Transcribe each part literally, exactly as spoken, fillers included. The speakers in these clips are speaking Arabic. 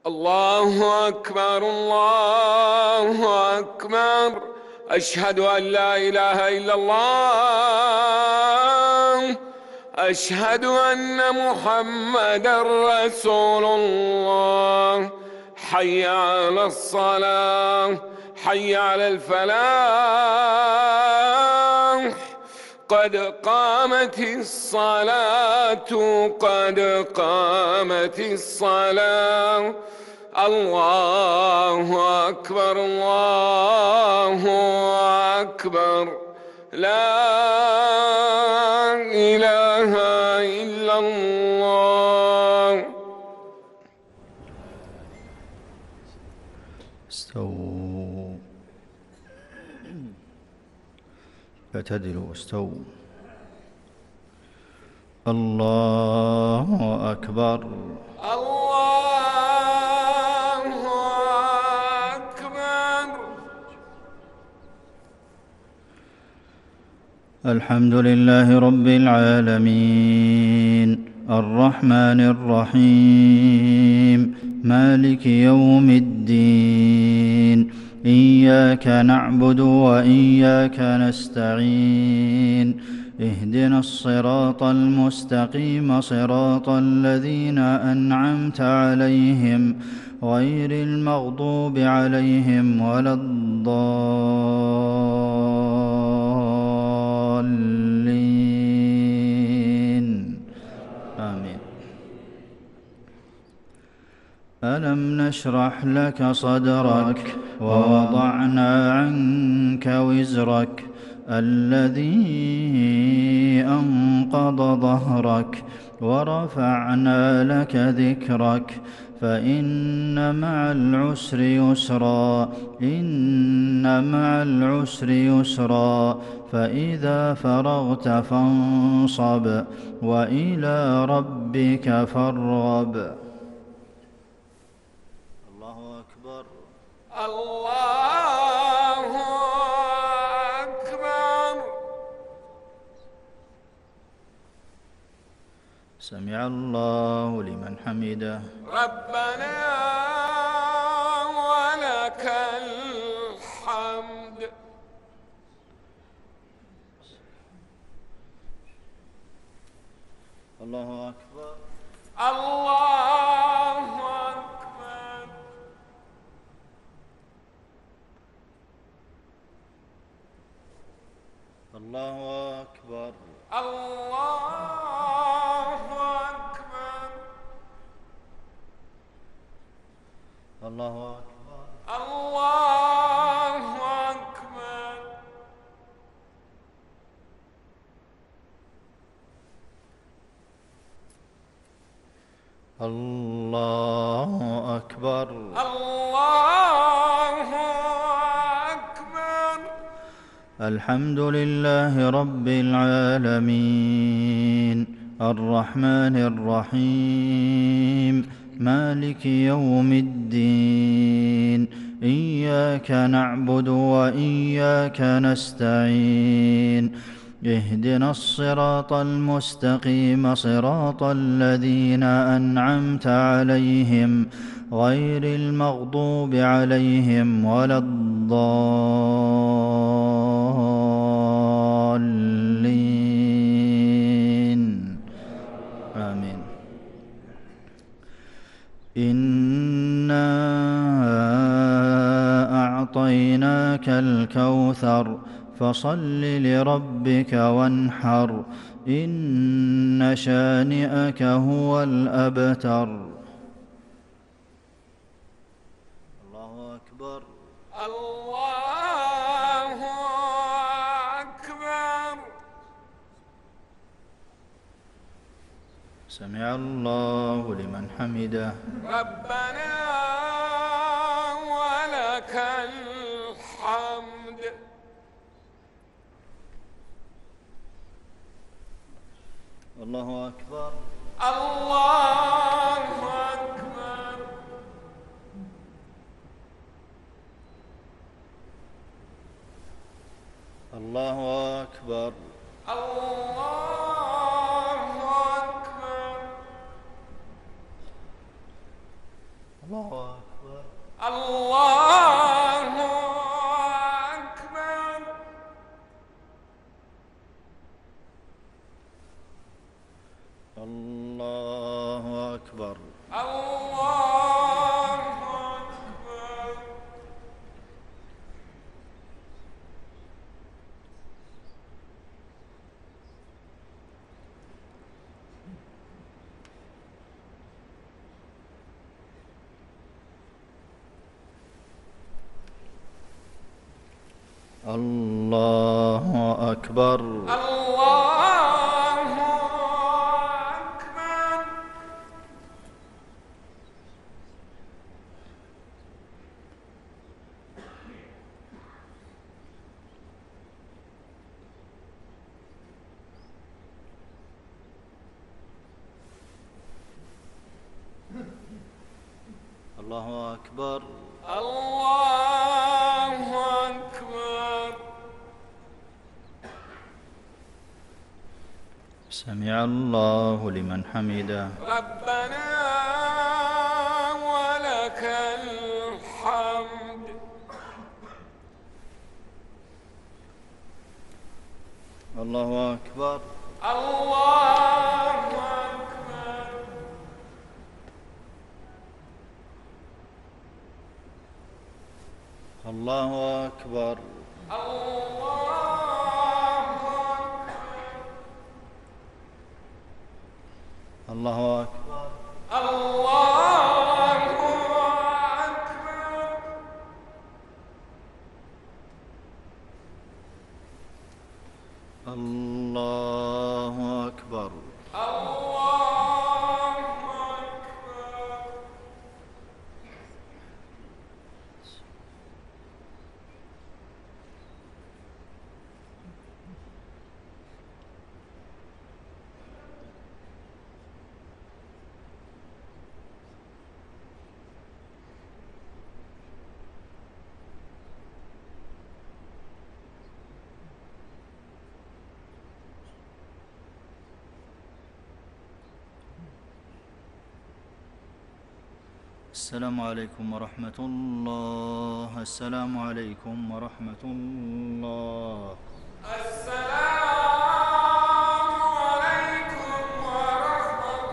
الله أكبر الله أكبر. أشهد أن لا إله إلا الله. أشهد أن محمدا رسول الله. حي على الصلاة، حي على الفلاح، قد قامت الصلاة، قد قامت الصلاة. الله أكبر الله أكبر. لا إله إلا الله. استووا، اعتدلوا واستووا. الله أكبر الله أكبر. الحمد لله رب العالمين، الرحمن الرحيم، مالك يوم الدين. إياك نعبد وإياك نستعين. اهدنا الصراط المستقيم، صراط الذين أنعمت عليهم غير المغضوب عليهم ولا الضالين. آمين. ألم نشرح لك صدرك ووضعنا عنك وزرك الذي أنقض ظهرك ورفعنا لك ذكرك فإن مع العسر يسرا، إن مع العسر يسرا. فإذا فرغت فانصب وإلى ربك فارغب. الله أكبر الله أكبر. سمع الله لمن حمده. ربنا ولك الحمد. الله أكبر الله أكبر. الله أكبر الله أكبر. الله أكبر الله أكبر. الله أكبر الله أكبر. الحمد لله رب العالمين، الرحمن الرحيم، مالك يوم الدين. إياك نعبد وإياك نستعين. اهدنا الصراط المستقيم، صراط الذين أنعمت عليهم غير المغضوب عليهم ولا الضالين. آمين. إنا أعطيناك الكوثر فصل لربك وانحر، إن شانئك هو الأبتر. الله أكبر الله أكبر. سمع الله لمن حمده. ربنا ولك الحمد. الله أكبر الله أكبر. الله أكبر الله أكبر. الله أكبر. الله أكبر. الله أكبر. الله أكبر. الله أكبر. الله أكبر. الله أكبر. الله أكبر. سمع الله لمن حمده. ربنا ولك الحمد. الله أكبر. الله أكبر. الله أكبر. الله أكبر. الله أكبر. الله أكبر. الله أكبر. السلام عليكم ورحمة الله. السلام عليكم ورحمة الله. السلام عليكم ورحمة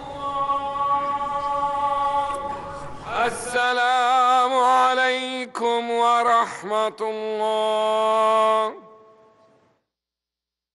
الله. السلام عليكم ورحمة الله.